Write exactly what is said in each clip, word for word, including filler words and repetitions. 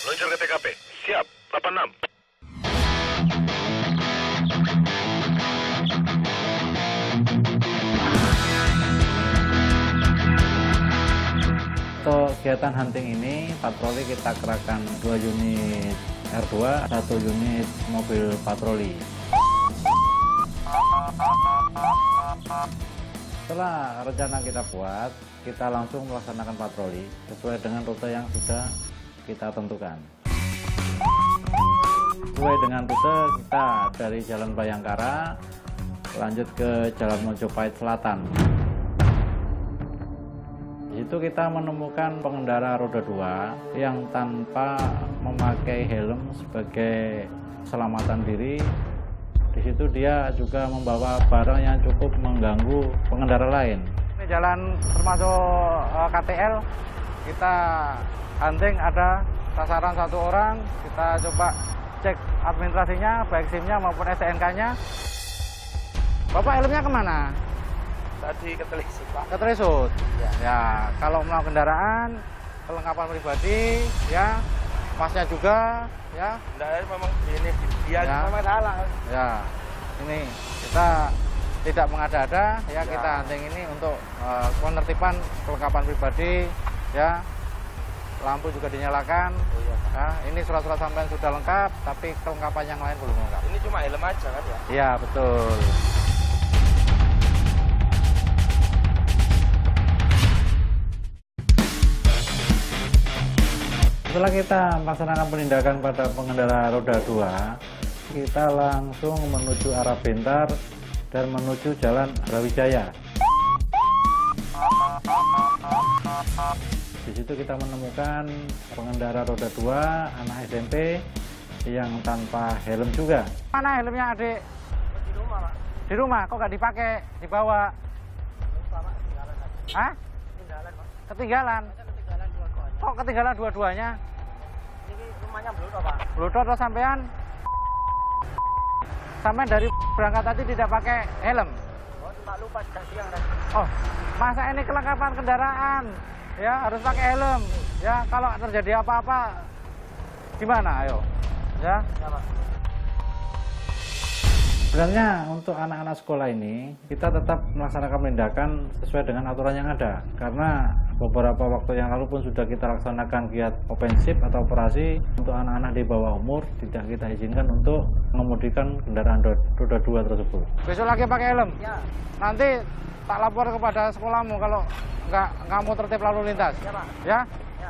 Meluncur ke T K P. Siap, delapan enam. Untuk kegiatan hunting ini, patroli kita kerahkan dua unit R dua, satu unit mobil patroli. Setelah rencana kita buat, kita langsung melaksanakan patroli sesuai dengan rute yang sudah kita tentukan. Sesuai dengan rute, kita dari Jalan Bayangkara lanjut ke Jalan Mojopahit Selatan. Di situ kita menemukan pengendara roda dua yang tanpa memakai helm sebagai keselamatan diri. Di situ dia juga membawa barang yang cukup mengganggu pengendara lain. Ini jalan termasuk K T L, kita hunting ada sasaran satu orang, kita coba cek administrasinya, baik SIM-nya maupun S T N K-nya. Bapak helmnya kemana? Tadi ketelisut, Pak. Ketelisut? Ya. Ya, kalau mau kendaraan, kelengkapan pribadi, ya, masnya juga, ya. Enggak, memang ini dia ya. Memang salah. Ya, ini kita tidak mengada-ada, ya, ya. Kita hunting ini untuk uh, penertiban kelengkapan pribadi, ya. Lampu juga dinyalakan. Oh, iya, Pak. Ya, ini surat-surat sampean sudah lengkap, tapi kelengkapan yang lain belum lengkap. Ini cuma helm aja kan ya? Iya, betul. Setelah kita melaksanakan penindakan pada pengendara roda dua, kita langsung menuju arah Bentar dan menuju Jalan Brawijaya. Di situ kita menemukan pengendara roda dua, anak S M P yang tanpa helm juga. Mana helmnya, Adik? Di rumah, Pak. Di rumah, kok nggak dipakai, dibawa? Lupa, Pak. Ketinggalan, Pak. Hah? Ketinggalan, Pak. Ketinggalan? Ketinggalan dua-duanya. Kok ketinggalan dua-duanya? Ini rumahnya Bluto, Pak. Bluto atau sampean? Sampai dari berangkat tadi tidak pakai helm? Oh, cuma lupa sudah siang tadi. Oh, masa ini kelengkapan kendaraan? Ya, harus pakai helm. Ya, kalau terjadi apa-apa, gimana? Ayo. Ya. Ya, Pak. Sebenarnya untuk anak-anak sekolah ini, kita tetap melaksanakan penindakan sesuai dengan aturan yang ada. Karena beberapa waktu yang lalu pun sudah kita laksanakan giat offensif atau operasi untuk anak-anak di bawah umur, tidak kita izinkan untuk mengemudikan kendaraan roda dua tersebut. Besok lagi pakai helm? Ya. Nanti tak lapor kepada sekolahmu kalau nggak kamu tertib lalu lintas. Ya, Pak. Ya? Ya.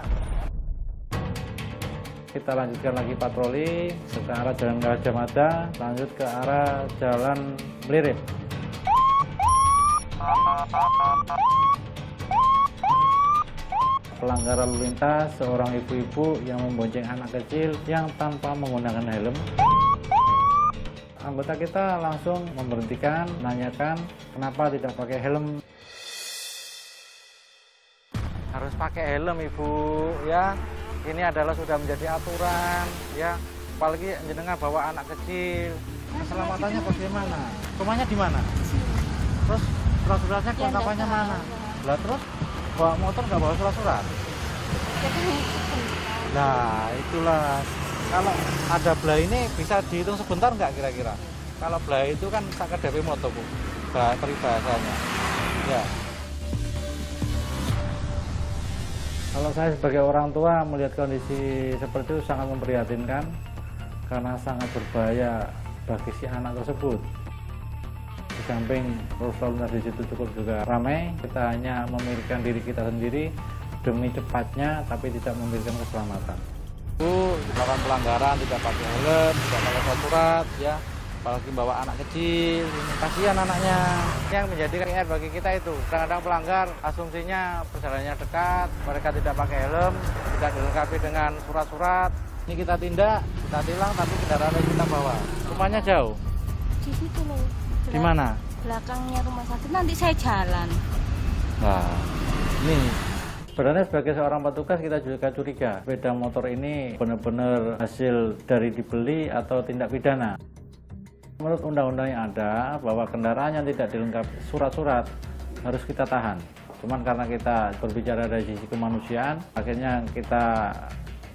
Kita lanjutkan lagi patroli ke arah Jalan Gajah Mada, lanjut ke arah Jalan Melirip. Pelanggaran lalu lintas, seorang ibu-ibu yang membonceng anak kecil yang tanpa menggunakan helm. Anggota kita langsung memberhentikan, menanyakan kenapa tidak pakai helm. Harus pakai helm, Ibu, ya. Ini adalah sudah menjadi aturan, ya. Apalagi jenengan bawa anak kecil. Keselamatannya bagaimana? Rumahnya di mana? Terus surat-suratnya kelengkapannya mana? Lah terus bawa motor nggak bawa surat-surat? Nah, itulah. Kalau ada belai ini bisa dihitung sebentar nggak kira-kira? Kalau belai itu kan sakit D P motor, Bu. Peribahasanya. Ya. Kalau saya sebagai orang tua melihat kondisi seperti itu sangat memprihatinkan karena sangat berbahaya bagi si anak tersebut. Di samping arus lalu lintas di situ cukup juga ramai, kita hanya memikirkan diri kita sendiri demi cepatnya, tapi tidak memikirkan keselamatan. Bu, melakukan pelanggaran, tidak pakai helm, tidak pakai surat, ya, apalagi bawa anak kecil, ini kasihan anaknya. Yang menjadi P R bagi kita itu, kadang-kadang pelanggar asumsinya perjalanannya dekat, mereka tidak pakai helm, tidak dilengkapi dengan surat-surat. Ini kita tindak, kita tilang, tapi kendaraannya kita bawa. Rumahnya jauh? Di situ loh. Di mana? Belakangnya rumah sakit, nanti saya jalan. Nah, ini sebenarnya sebagai seorang petugas kita juga curiga sepeda motor ini benar-benar hasil dari dibeli atau tindak pidana. Menurut undang-undang yang ada bahwa kendaraan yang tidak dilengkapi surat-surat harus kita tahan. Cuman karena kita berbicara dari sisi kemanusiaan, akhirnya kita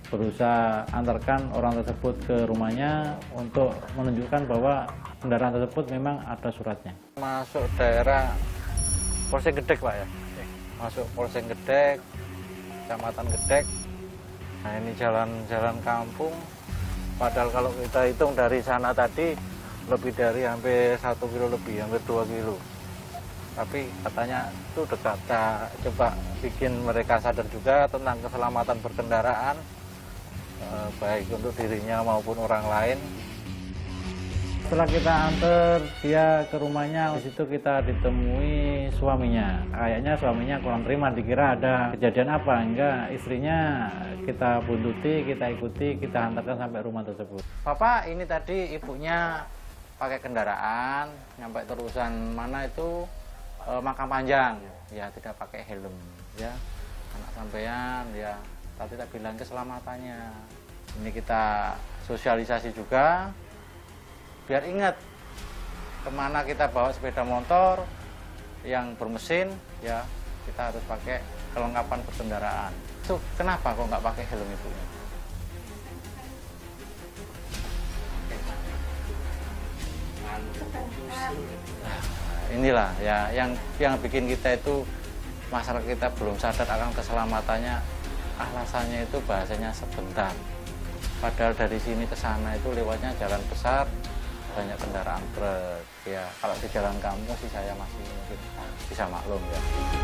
berusaha antarkan orang tersebut ke rumahnya untuk menunjukkan bahwa kendaraan tersebut memang ada suratnya. Masuk daerah Polsek Gedek Pak ya, masuk Polsek Gedek, Kecamatan Gedek. Nah ini jalan-jalan kampung, padahal kalau kita hitung dari sana tadi lebih dari hampir satu kilo lebih, hampir dua kilo. Tapi katanya itu dekat. Kita coba bikin mereka sadar juga tentang keselamatan berkendaraan, eh, baik untuk dirinya maupun orang lain. Setelah kita antar dia ke rumahnya, di situ kita ditemui suaminya. Kayaknya suaminya kurang terima, dikira ada kejadian apa. Enggak, istrinya kita buntuti, kita ikuti, kita antarkan sampai rumah tersebut. Papa, ini tadi ibunya pakai kendaraan, nyampe terusan mana itu e, Makam Panjang, ya tidak pakai helm, ya anak sampean, ya tapi tak bilang keselamatannya. Ini kita sosialisasi juga, biar ingat kemana kita bawa sepeda motor yang bermesin, ya kita harus pakai kelengkapan berkendaraan. Tuh kenapa kok nggak pakai helm ibunya? Inilah ya yang yang bikin kita itu, masyarakat kita belum sadar akan keselamatannya. Alasannya itu bahasanya sebentar, padahal dari sini ke sana itu lewatnya jalan besar, banyak kendaraan truk. Ya kalau di jalan kampung sih saya masih mungkin bisa maklum ya.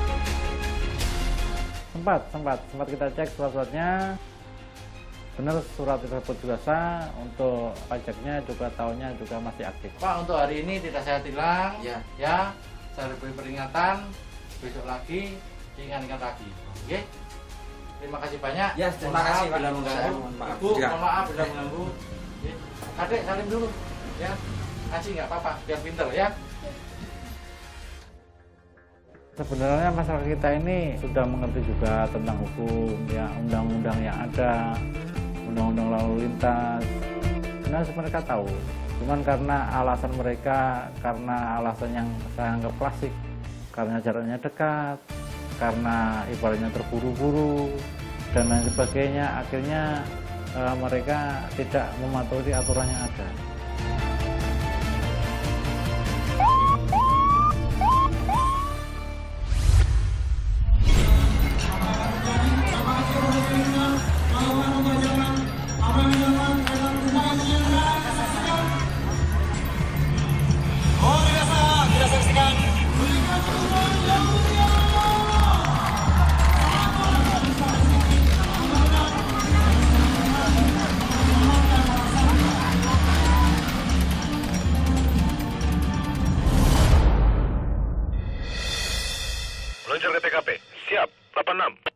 Sempat sempat sempat kita cek surat-suratnya, benar surat tersebut juga sah, untuk pajaknya juga tahunnya juga masih aktif. Pak, untuk hari ini tidak saya tilang, ya, ya saya beri peringatan, besok lagi diingatkan lagi. Oke, terima kasih banyak. Ya, terima mohon kasih maaf bila mengganggu. Maaf. Ibu, mohon maaf bila mengganggu. Oke. Adik salim dulu, ya, kasih nggak apa-apa, biar pinter ya. Sebenarnya masyarakat kita ini sudah mengerti juga tentang hukum, ya undang-undang yang ada, undang-undang lalu lintas. Sebenarnya mereka tahu, cuman karena alasan mereka, karena alasan yang saya anggap klasik, karena jaraknya dekat, karena ibaratnya terburu-buru dan lain sebagainya, akhirnya eh, mereka tidak mematuhi aturan yang ada. Meluncur ke T K P. Siap, delapan enam.